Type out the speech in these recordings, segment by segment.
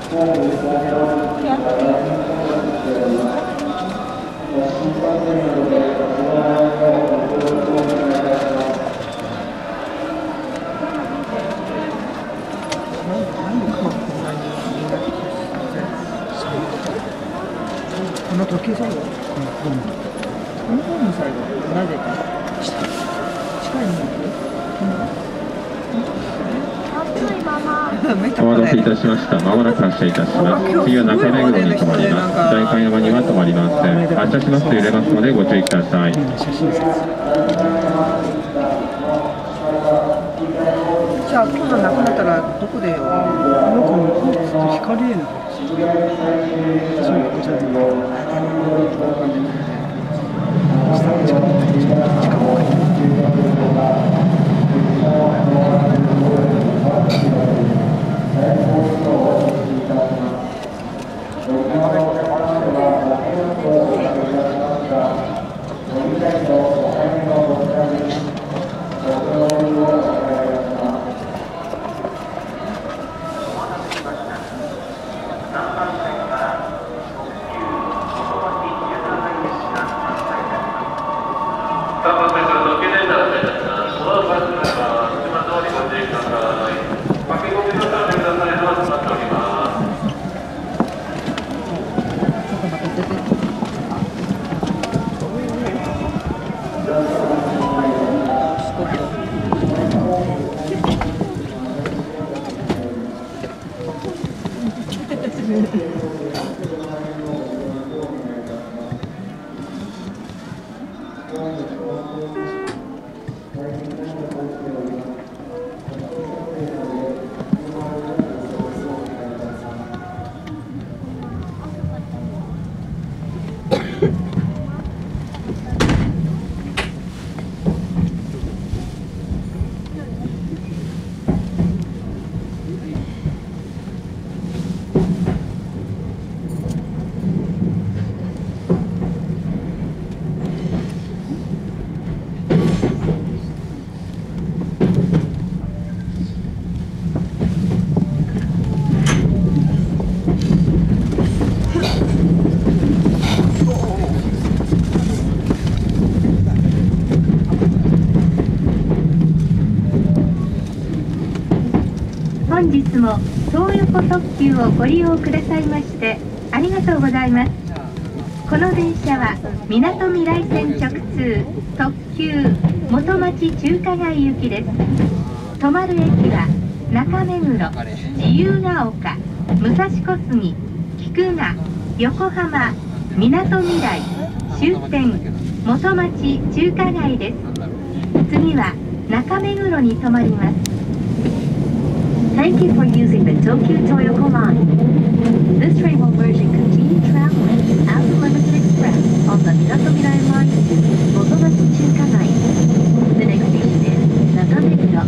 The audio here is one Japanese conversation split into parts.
この時計サイド、この方のサイド、なぜか近いの。 お待たせいたしました。まもなく発車いたします。次は中目黒に停まります。代官山には停まりません。発車しますと揺れますのでご注意ください。 じゃあ今度なくなったらどこでよ。なんか光るの。そうこちらで。 本日も東横特急をご利用くださいましてありがとうございます。この電車はみなとみらい線直通特急元町中華街行きです。止まる駅は中目黒、自由が丘、武蔵小杉、菊名、横浜、みなとみらい、終点元町中華街です。次は中目黒に停まります。 Thank you for using the Tokyu Toyoko Line. This train will merge and continue traveling as the Limited Express on the Minatomirai Line to Motomachi Chukagai. The next station is Nakameguro.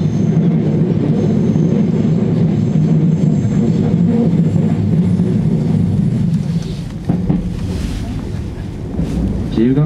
自由が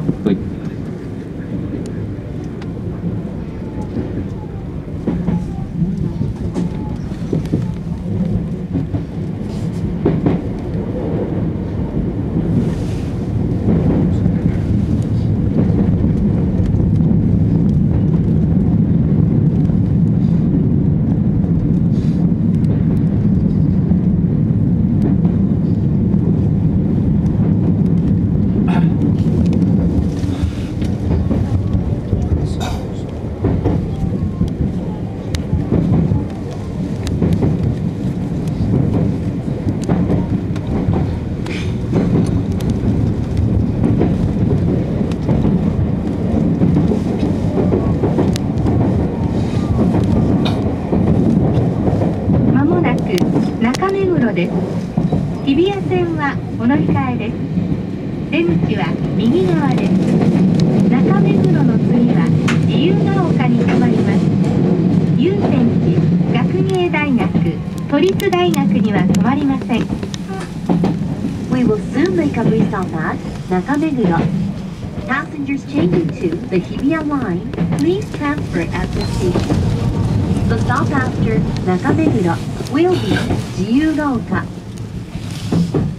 です。日比谷線はお乗り換えです。出口は右側です。中目黒の次は自由が丘に停まります。祐天寺、学芸大学、都立大学には停まりません。 We will soon make a restop at Nakameguro. Passengers changing to the Hibiya line, please transfer at the station. The stop after Nakameguro will be 自由が丘. す。